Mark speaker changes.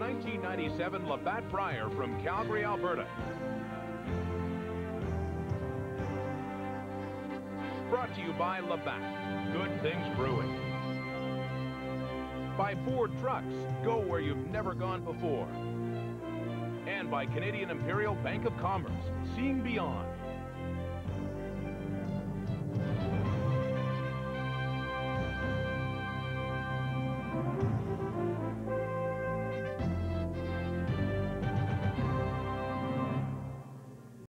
Speaker 1: 1997 Labatt Brier from Calgary, Alberta. Brought to you by Labatt, good things brewing. By Ford Trucks, go where you've never gone before. And by Canadian Imperial Bank of Commerce, seeing beyond.